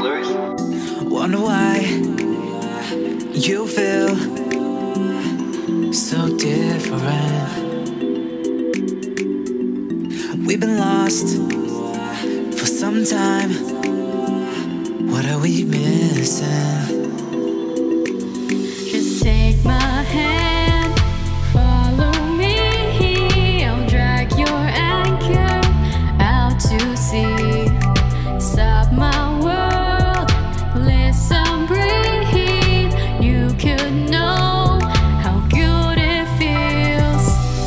Wonder why you feel so different. We've been lost for some time. What are we missing? Just take my hand, follow me. I'll drag your anchor out to sea. Stop my world, listen, breathe. You could know how good it feels.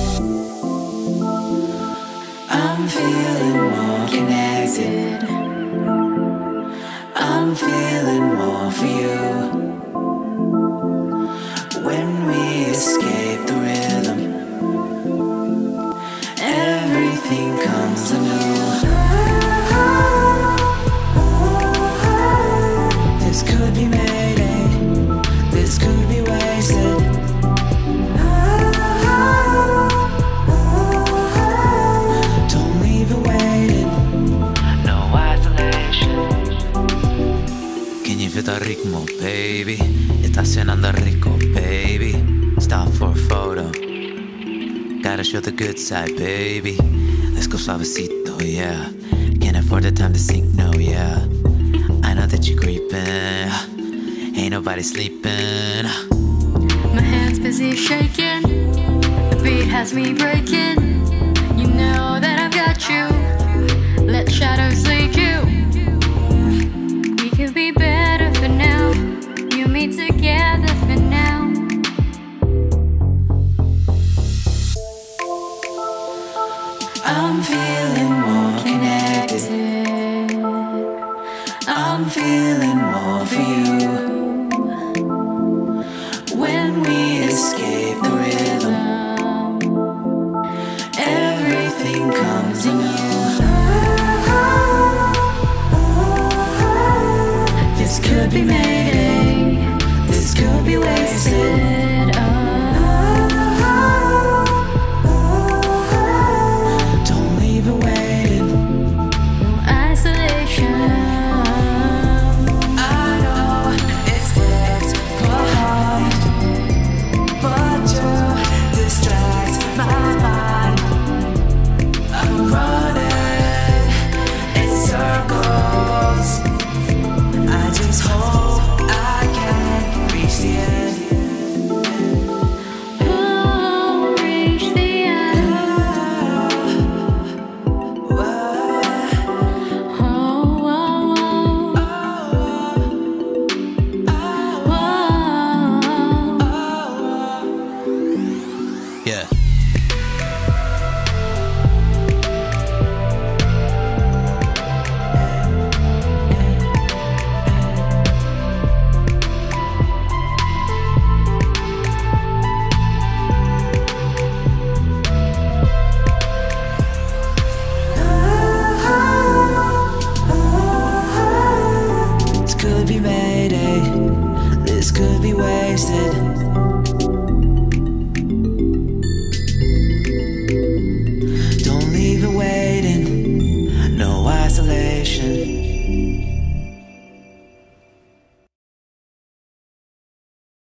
I'm feeling more connected. I'm feeling more for you. When we escape the rhythm, everything comes anew. This could be Mayday, this could be wasted. Don't leave it waiting, no isolation. Can you feel the ritmo, baby? Está cenando rico, baby. Stop for a photo. Gotta show the good side, baby. Let's go suavecito, yeah. Can't afford the time to sink, no, yeah. I know that you're creeping. Ain't nobody sleeping. My hands busy shaking, the beat has me breaking. You know that I've got you. Let shadows lead you. We could be better for now. You and me together for now. I'm feeling more connected. I'm feeling more for you. When we escape the rhythm, everything comes anew. This could be Mayday, this could be wasted. Don't leave it waiting, No isolation. I know it's difficult, but you distract my mind. I'm running in circles. I just hope I can reach the end. Oh, reach the end. Oh, oh, oh. Yeah. This could be Mayday, this could be wasted. Don't leave it waiting, no isolation.